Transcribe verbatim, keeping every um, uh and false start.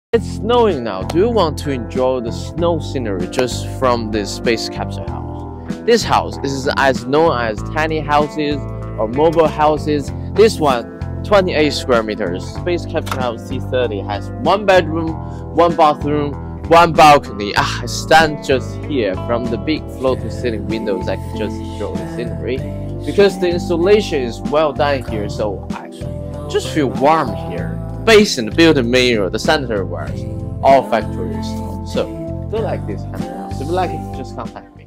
It's snowing now. Do you want to enjoy the snow scenery just from this space capsule house? This house is as known as tiny houses or mobile houses. This one, twenty-eight square meters. Space capsule house C thirty has one bedroom, one bathroom, one balcony. Ah, I stand just here from the big floor-to-ceiling windows. I can just enjoy the scenery because the installation is well done here, so I just feel warm here. Base and the building mirror, the center wires, all factory installed. So, do you like this kind of house? If you like it, just contact me.